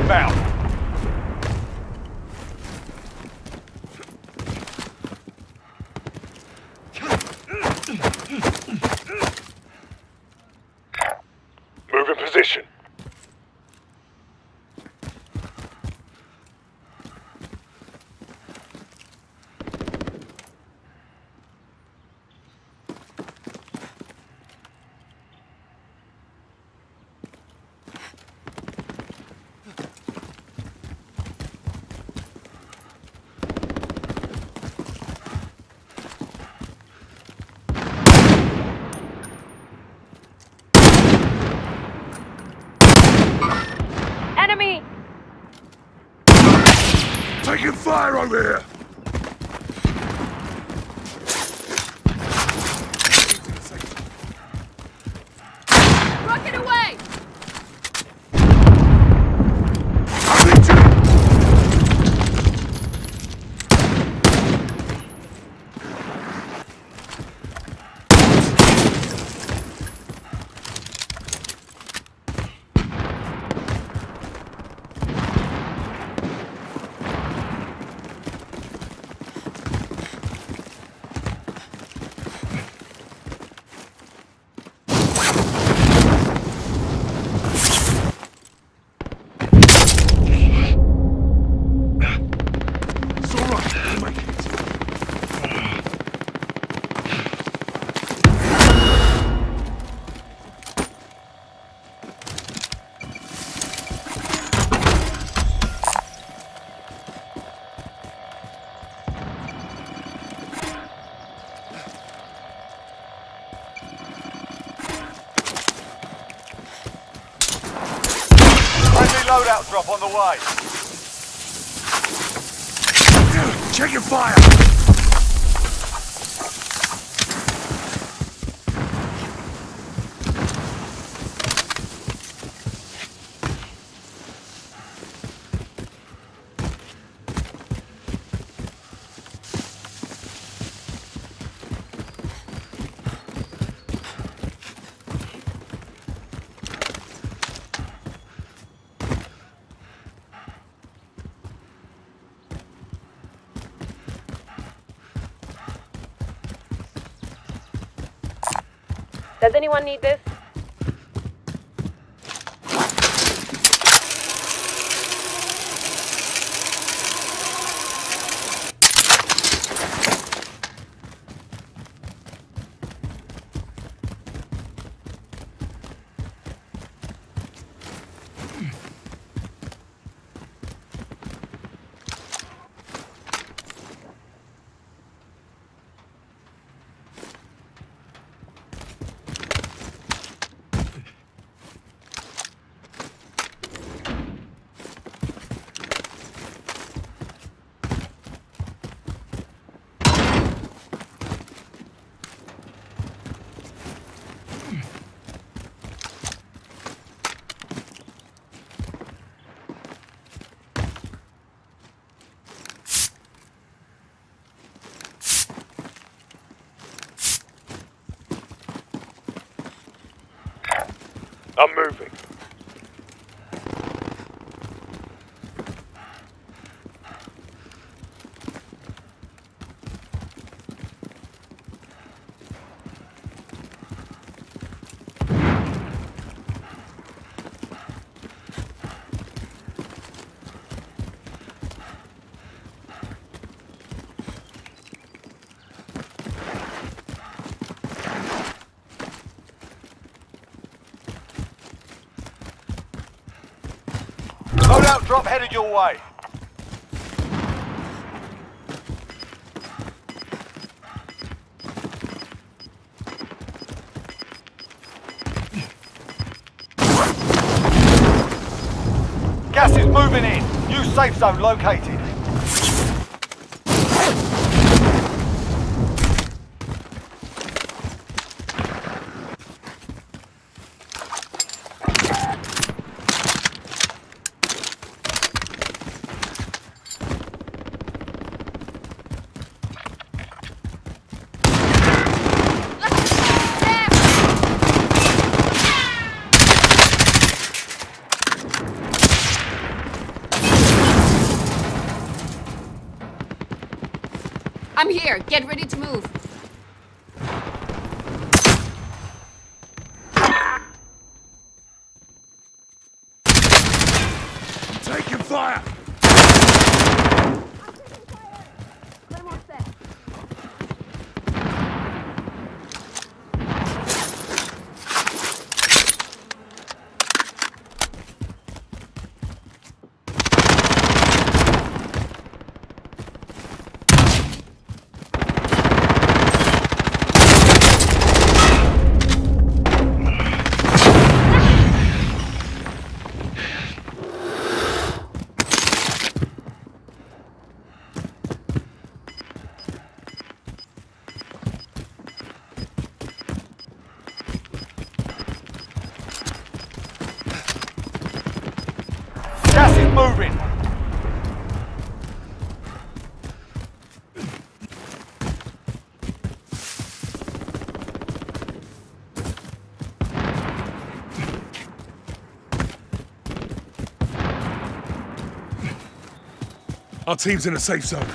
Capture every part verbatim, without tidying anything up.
inbound. Move in position. Enemy! Taking fire over here! Rocket away! I need you! Loadout drop on the way. Check your fire! Does anyone need this? I'm moving. Loadout drop headed your way. Gas is moving in. New safe zone located. I'm here. Get ready to move. Taking fire! Gas is moving. Our team's in a safe zone.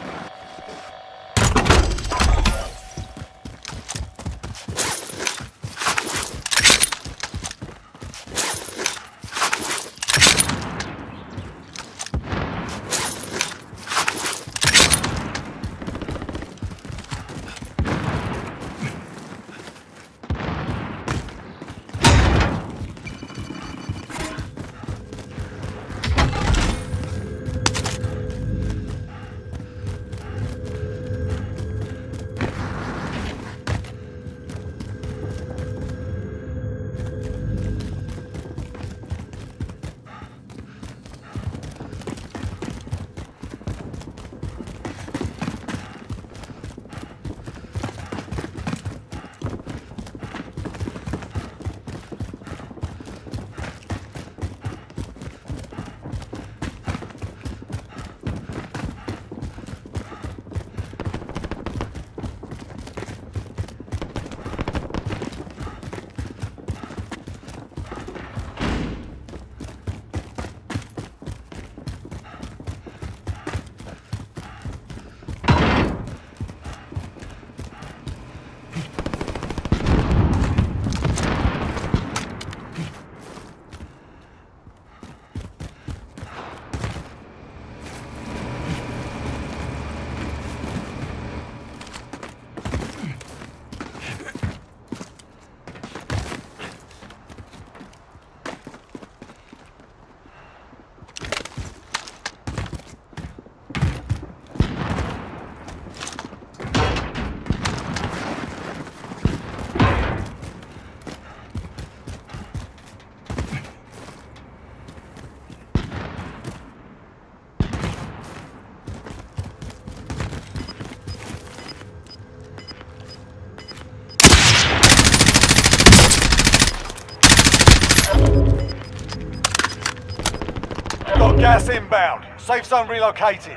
Got gas inbound. Safe zone relocated.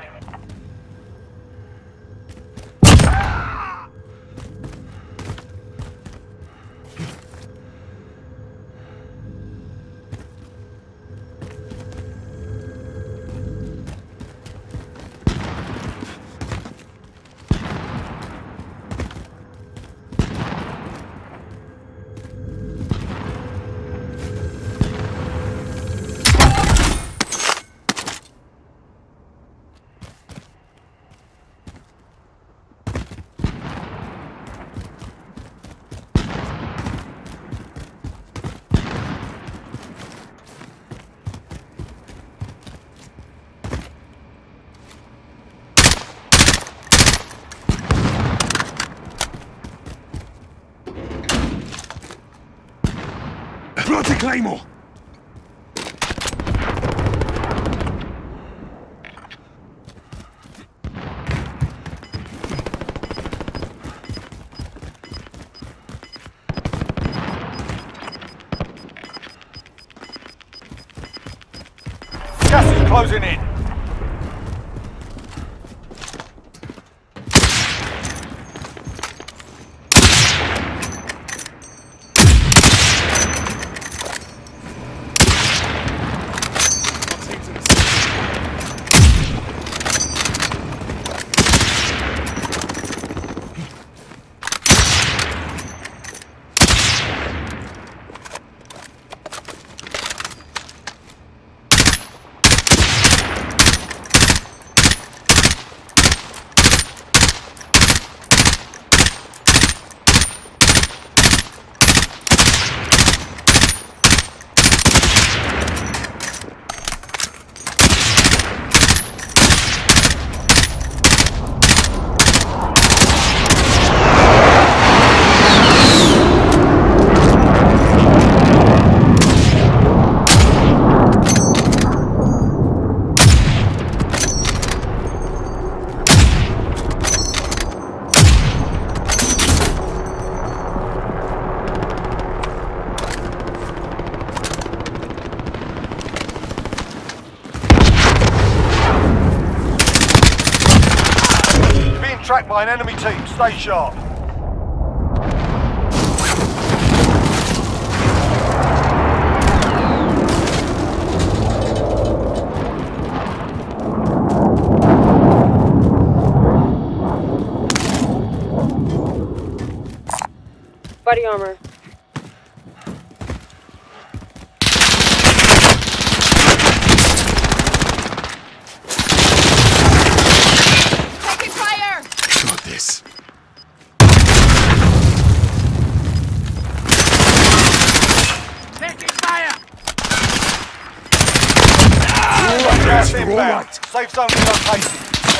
Planting Claymore! Gas is closing in. tracked by an enemy team. Stay sharp. Body armor. Taking fire! Got this. Taking fire! Gas You're all inbound. right. Safe zone relocated.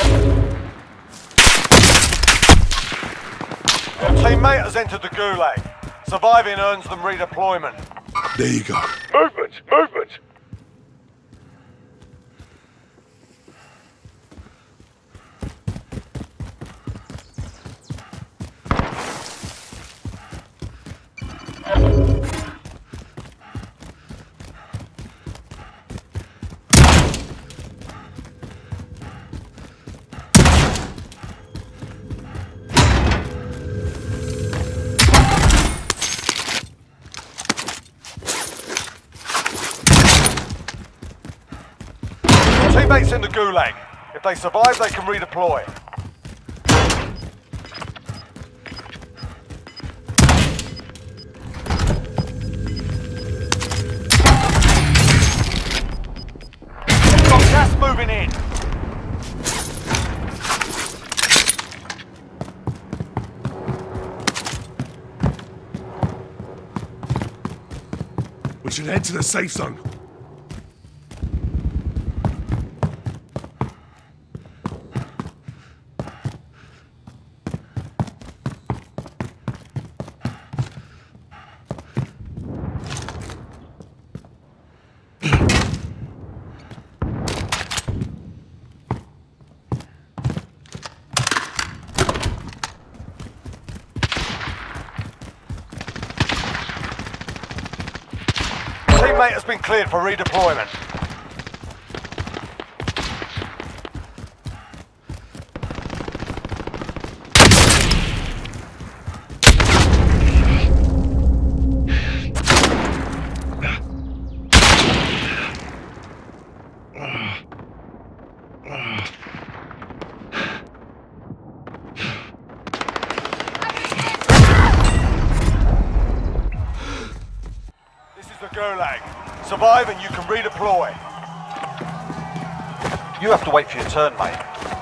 Your teammate has entered the gulag. Surviving earns them redeployment. There you go. Movement! Movement! Teammates in the gulag. If they survive, they can redeploy. Got gas moving in. We should head to the safe zone. Teammate has been cleared for redeployment. Gulag. Survive and you can redeploy. You have to wait for your turn, mate.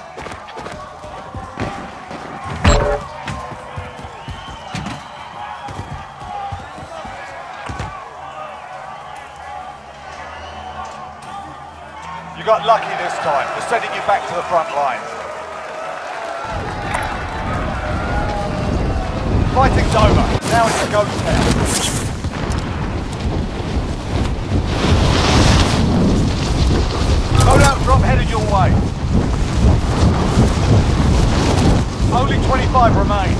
You got lucky this time. They're sending you back to the front line. Fighting's over. Now it's a ghost town. Loadout drop headed your way. Only twenty-five remain.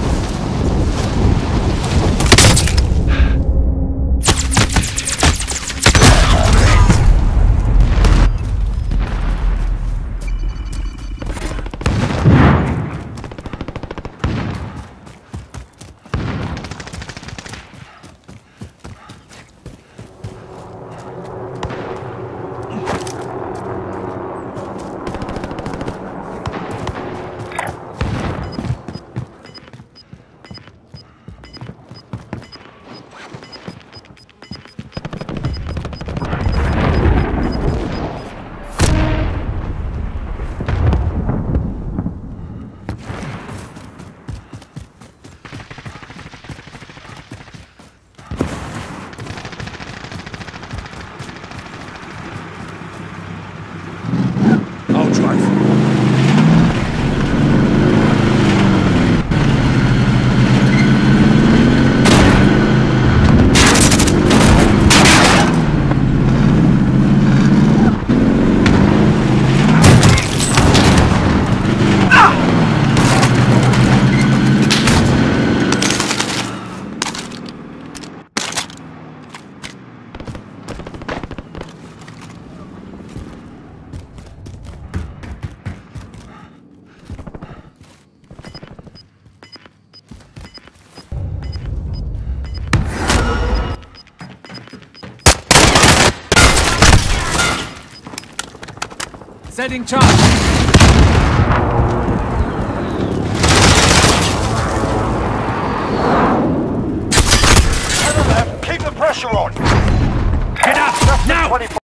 Setting charge. Keep the pressure on. Get up! Less than Now! twenty